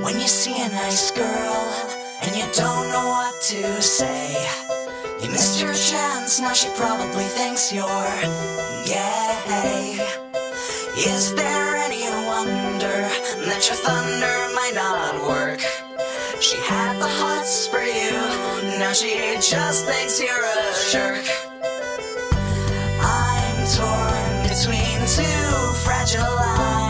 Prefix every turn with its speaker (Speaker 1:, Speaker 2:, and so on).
Speaker 1: When you see a nice girl and you don't know what to say, you missed your chance, now she probably thinks you're gay. Is there any wonder that your thunder might not work? She had the hots for you, now she just thinks you're a jerk. I'm torn between two fragile eyes.